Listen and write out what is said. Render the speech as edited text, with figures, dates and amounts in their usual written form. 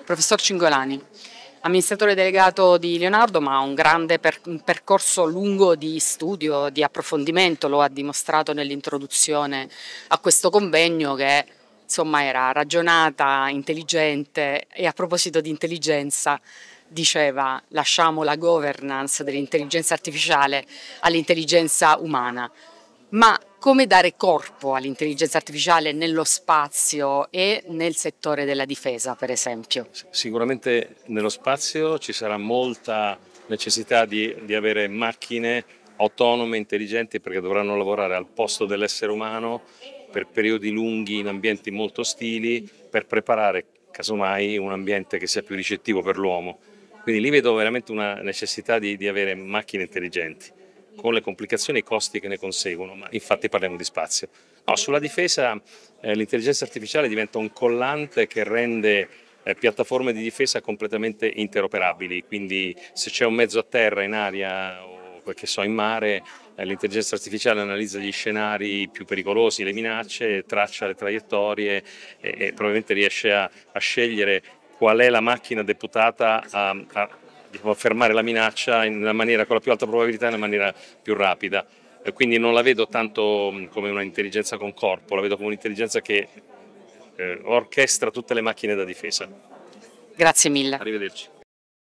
Professor Cingolani, amministratore delegato di Leonardo, ma un grande percorso lungo di studio, di approfondimento, lo ha dimostrato nell'introduzione a questo convegno che insomma era ragionata, intelligente e a proposito di intelligenza diceva lasciamo la governance dell'intelligenza artificiale all'intelligenza umana. Ma come dare corpo all'intelligenza artificiale nello spazio e nel settore della difesa, per esempio? Sicuramente nello spazio ci sarà molta necessità di avere macchine autonome, intelligenti, perché dovranno lavorare al posto dell'essere umano per periodi lunghi in ambienti molto ostili, per preparare casomai un ambiente che sia più ricettivo per l'uomo. Quindi lì vedo veramente una necessità di avere macchine intelligenti, con le complicazioni e i costi che ne conseguono, ma infatti parliamo di spazio. No, sulla difesa l'intelligenza artificiale diventa un collante che rende piattaforme di difesa completamente interoperabili, quindi se c'è un mezzo a terra, in aria o che so, in mare, l'intelligenza artificiale analizza gli scenari più pericolosi, le minacce, traccia le traiettorie e probabilmente riesce a scegliere qual è la macchina deputata a fermare la minaccia nella maniera con la più alta probabilità, nella maniera più rapida. Quindi non la vedo tanto come un'intelligenza con corpo, la vedo come un'intelligenza che orchestra tutte le macchine da difesa. Grazie mille. Arrivederci.